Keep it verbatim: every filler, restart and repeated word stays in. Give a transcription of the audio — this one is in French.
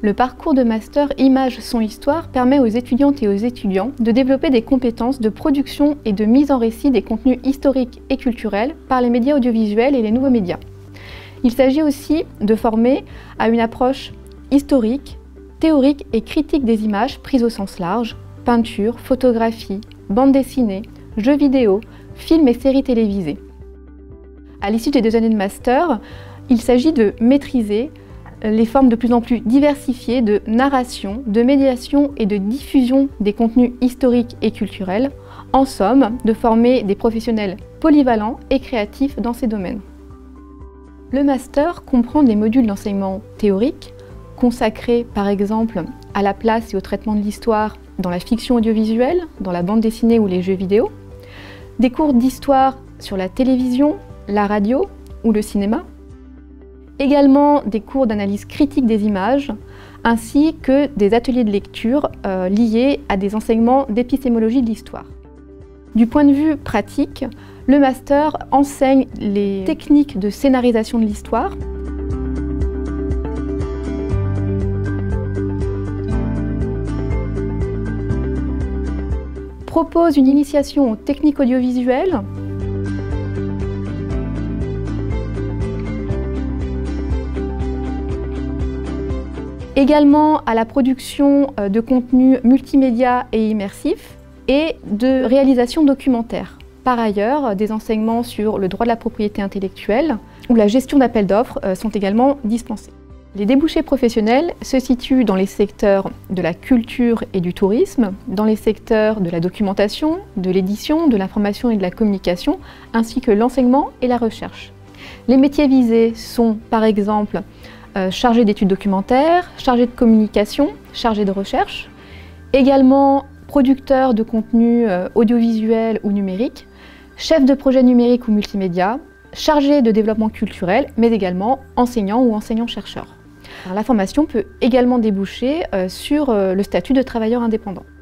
Le parcours de master Images son histoire permet aux étudiantes et aux étudiants de développer des compétences de production et de mise en récit des contenus historiques et culturels par les médias audiovisuels et les nouveaux médias. Il s'agit aussi de former à une approche historique, théorique et critique des images prises au sens large, peinture, photographie, bande dessinée, jeux vidéo, films et séries télévisées. À l'issue des deux années de master, il s'agit de maîtriser les formes de plus en plus diversifiées de narration, de médiation et de diffusion des contenus historiques et culturels. En somme, de former des professionnels polyvalents et créatifs dans ces domaines. Le master comprend des modules d'enseignement théorique, consacrés par exemple à la place et au traitement de l'histoire dans la fiction audiovisuelle, dans la bande dessinée ou les jeux vidéo, des cours d'histoire sur la télévision, la radio ou le cinéma, également des cours d'analyse critique des images, ainsi que des ateliers de lecture euh, liés à des enseignements d'épistémologie de l'histoire. Du point de vue pratique, le master enseigne les techniques de scénarisation de l'histoire, propose une initiation aux techniques audiovisuelles, également à la production de contenus multimédia et immersifs et de réalisation documentaire. Par ailleurs, des enseignements sur le droit de la propriété intellectuelle ou la gestion d'appels d'offres sont également dispensés. Les débouchés professionnels se situent dans les secteurs de la culture et du tourisme, dans les secteurs de la documentation, de l'édition, de l'information et de la communication, ainsi que l'enseignement et la recherche. Les métiers visés sont par exemple Euh, chargé d'études documentaires, chargé de communication, chargé de recherche, également producteur de contenus euh, audiovisuels ou numériques, chef de projet numérique ou multimédia, chargé de développement culturel, mais également enseignant ou enseignant-chercheur. La formation peut également déboucher euh, sur euh, le statut de travailleur indépendant.